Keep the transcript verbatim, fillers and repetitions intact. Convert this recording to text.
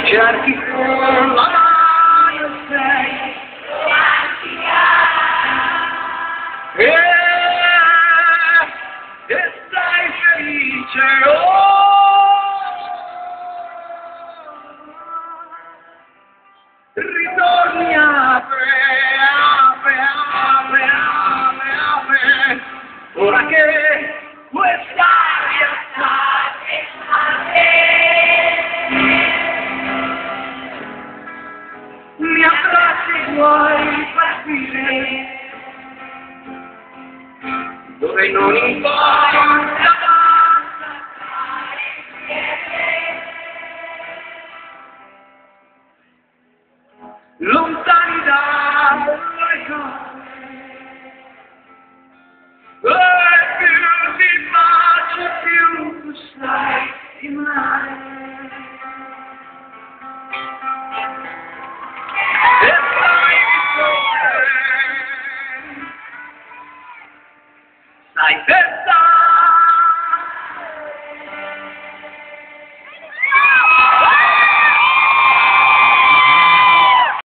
cerchi con la mano e sei e, e stai felice, oh, ritorni, apre, apre, apre, apre, apre, ora che quest'aria sta mi abbracci, vuoi partire dove non importa lontani dalle cose e più ti bacio più tu stai di mare. E sai di sole, sai te